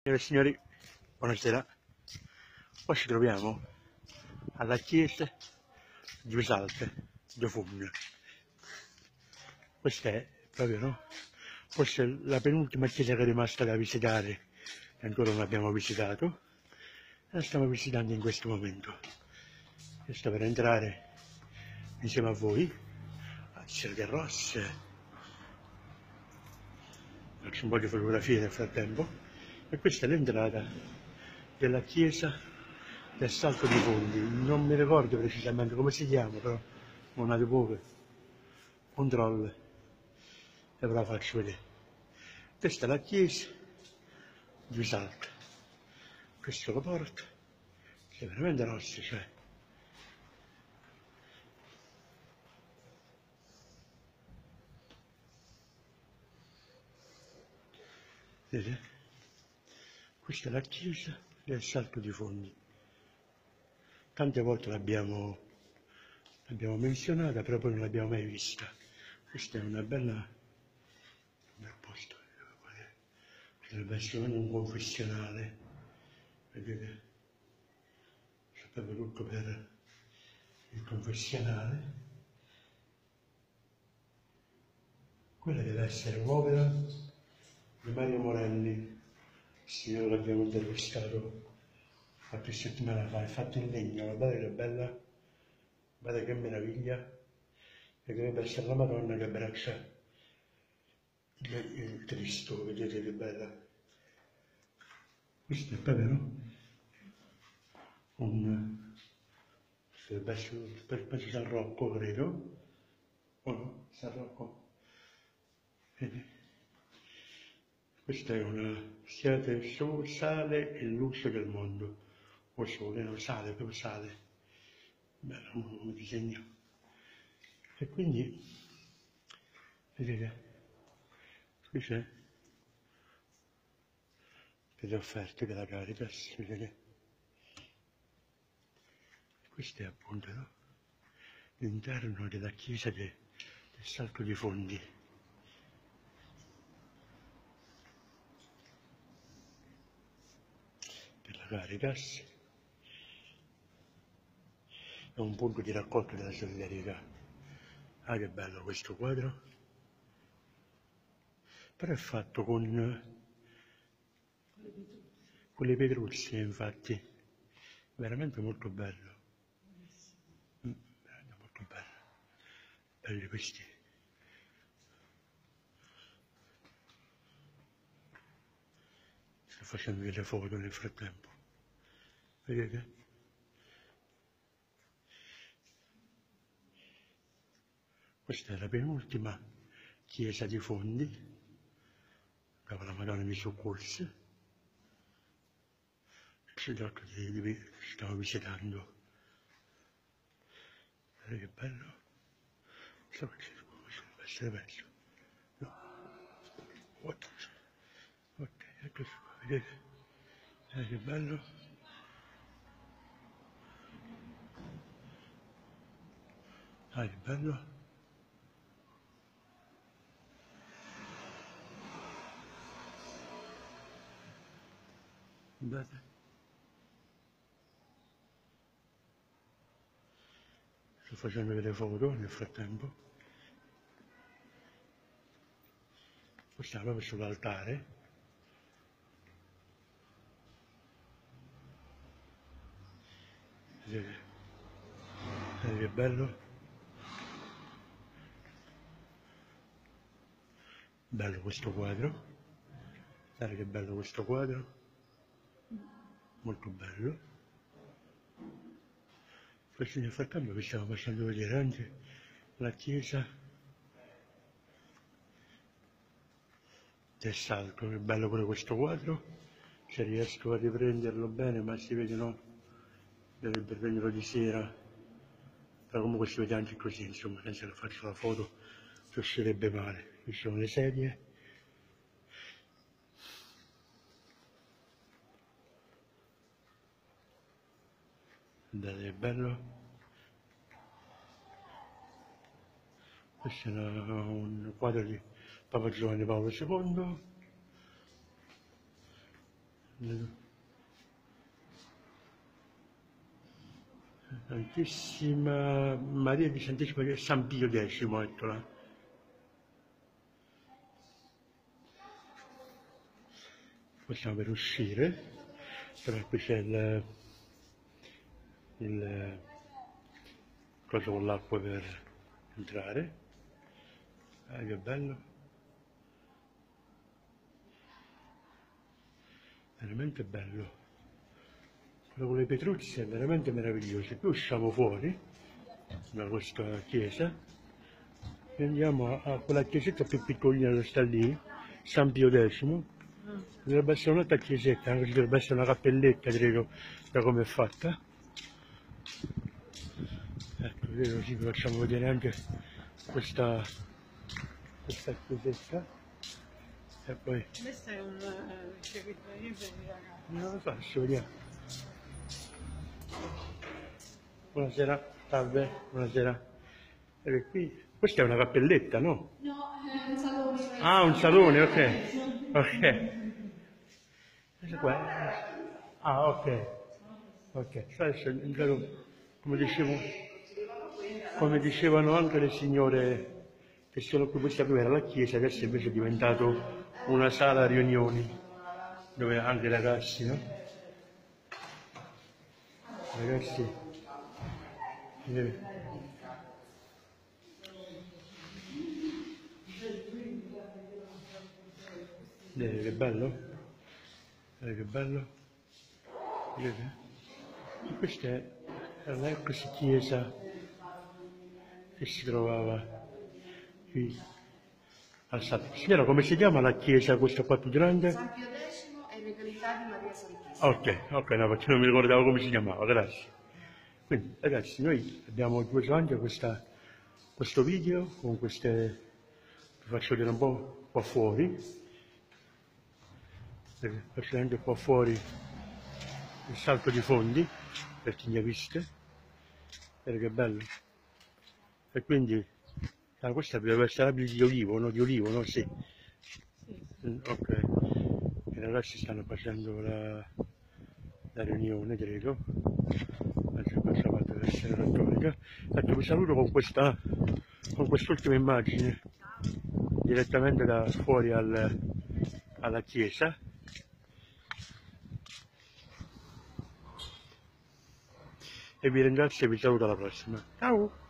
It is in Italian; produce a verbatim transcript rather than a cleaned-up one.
Signore e signori, buonasera. Qua ci troviamo alla chiesa di Usalte, di Fugno. Questa è proprio, no? Forse la penultima chiesa che è rimasta da visitare e ancora non abbiamo visitato. La stiamo visitando in questo momento. Io sto per entrare insieme a voi a Cielo del Rosse. Faccio un po' di fotografie nel frattempo. E questa è l'entrata della chiesa del Salto di Fondi. Non mi ricordo precisamente come si chiama, però non ha poco controllo e ve la faccio vedere. Questa è la chiesa di Salto. Questa è la porta, che è veramente rossa, cioè. Vedete? Questa è la chiesa del Salto di Fondi. Tante volte l'abbiamo l'abbiamo menzionata, però poi non l'abbiamo mai vista. Questa è una bella, un bel posto. Potrebbe essere un confessionale. Vedete? C'è proprio tutto per il confessionale. Quella deve essere un'opera di Mario Morelli. Sì, noi l'abbiamo intervistato qualche settimana fa, è fatto in legno, guardate che bella, guardate che meraviglia, e dovrebbe essere la Madonna che abbraccia il, il Cristo, vedete che bella. Questo è proprio, no? Un, dovrebbe essere, penso San Rocco, credo, o no? San Rocco. Vedi? Questa è una, siate su, sale e luce del mondo, o sole, no, sale, proprio sale, bello, un, un disegno. E quindi, vedete, qui c'è delle offerte della Caritas, vedete? Questo è appunto, no? L'interno della chiesa de, del Salto di Fondi. Per la Caritas. È un punto di raccolta della solidarietà. Ah, che bello questo quadro. Però è fatto con, con le petruzze, infatti. Veramente molto bello. Mm, veramente molto bello. Belli questi. Sto facendo delle foto nel frattempo. Vedete? Questa è la penultima chiesa di Fondi, dove la Madonna mi soccorse. L'altro che stavo visitando. Guardate che bello. So che ci deve essere bello. No. Ok, eccoci qua, vedete? Guardate che bello. Ah, che bello. Guardate. Sto facendo delle foto nel frattempo. Poi stiamo proprio sull'altare. Vedete? Vedete che bello. Bello questo quadro. Guardate che bello questo quadro. Molto bello. Questo nel frattempo vi stiamo facendo vedere anche la chiesa del Salto. Che bello pure questo quadro. Se riesco a riprenderlo bene, ma si vede, no? Dovrebbe prenderlo di sera, però comunque si vede anche così, insomma, senza che faccio la foto si uscirebbe male. Qui ci sono le sedie. Guardate che bello. Questo è un quadro di Papa Giovanni Paolo secondo. Santissima Maria di Santissima Maria, San Pio X, eccola. Possiamo per uscire, però qui c'è il, il coso con l'acqua per entrare. Ah, che bello, veramente bello. Quello con le petruzze è veramente meraviglioso. Poi usciamo fuori da questa chiesa e andiamo a, a quella chiesetta più piccolina che sta lì, San Pio X. Dovrebbe essere un'altra chiesetta, anche se dovrebbe essere una cappelletta, credo, da come è fatta. Ecco, credo sì, vi facciamo vedere anche questa, questa chiesetta. E poi... Questo è un ricevitorio per i ragazzi. Non lo so, adesso vediamo. Buonasera, salve, buonasera. E qui, questa è una cappelletta, no? No, è un salone. Ah, un salone, ok. Ok. Ah, ok. Ok. Adesso, come dicevo, come dicevano anche le signore che sono qui, questa qui era la chiesa, adesso invece è diventato una sala riunioni, dove anche i ragazzi, no? Ragazzi, eh, vedete che bello? Vedete che bello? Vedete? E questa è la ex chiesa che si trovava qui al Salto. Signora, come si chiama la chiesa questa qua più grande? San Pio X e Legalità di Maria Santissima. Ok, ok, no, perché non mi ricordavo come si chiamava, grazie. Quindi ragazzi, noi abbiamo due anche questa, questo video con queste, vi faccio vedere un po', un po' fuori. Faccio anche qua fuori il Salto di Fondi per chi ne ha viste, vedete che bello. E quindi ah, questa deve essere l'abito di olivo, no? Di olivo, no? Sì. Sì. Ok, i ragazzi stanno facendo la, la riunione, credo. Adesso questa parte deve essere cattolica. Ecco, vi saluto con questa, con quest'ultima immagine direttamente da fuori al, alla chiesa. E vi ringrazio e vi saluto alla prossima. Ciao!